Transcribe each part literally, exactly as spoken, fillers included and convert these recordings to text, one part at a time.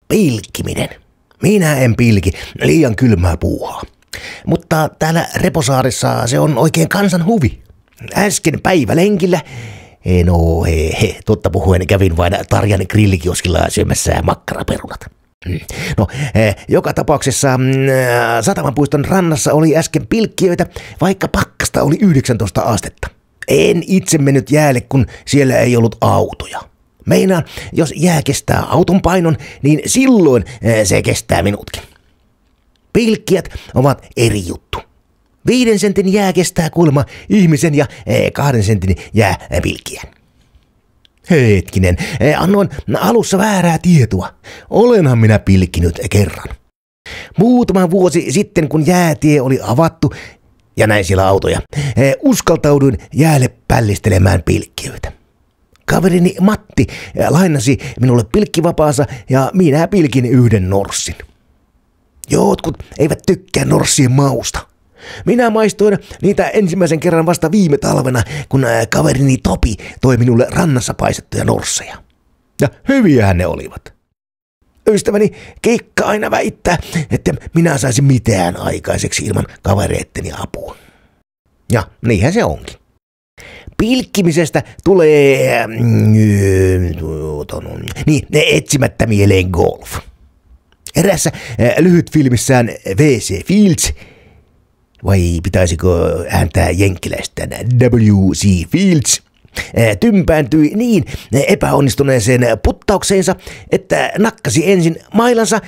Pilkkiminen. Minä en pilki, liian kylmää puuhaa. Mutta täällä Reposaarissa se on oikein kansan huvi. Äsken päivälenkillä, no he, he, totta puhuen kävin vain Tarjan grillikioskilla syömässä makkaraperunat. No, joka tapauksessa Satamanpuiston rannassa oli äsken pilkkiöitä, vaikka pakkasta oli yhdeksäntoista astetta. En itse mennyt jäälle, kun siellä ei ollut autoja. Meinaan, jos jää kestää auton painon, niin silloin se kestää minutkin. Pilkkijät ovat eri juttu. Viiden sentin jää kestää kuulemma ihmisen ja kahden sentin jää pilkkiän. Hetkinen, annoin alussa väärää tietoa. Olenhan minä pilkkinyt kerran. Muutama vuosi sitten, kun jäätie oli avattu ja näin siellä autoja, uskaltauduin jäälle pällistelemään pilkkiöitä. Kaverini Matti lainasi minulle pilkkivapaansa ja minä pilkin yhden norssin. Jotkut eivät tykkää norssien mausta. Minä maistoin niitä ensimmäisen kerran vasta viime talvena, kun kaverini Topi toi minulle rannassa paistettuja norsseja. Ja hyviähän ne olivat. Ystäväni Kikka aina väittää, että minä saisin mitään aikaiseksi ilman kavereitteni apua. Ja niinhän se onkin. Pilkkimisestä tulee niin, etsimättä mieleen golf. Erässä lyhytfilmissään V C Fields, vai pitäisikö ääntää jenkkiläistä W C Fields, tympääntyi niin epäonnistuneeseen puttaukseensa, että nakkasi ensin mailansa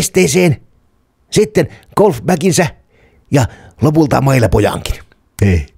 vesiesteeseen, sitten golfbaginsä ja lopulta mailapojankin.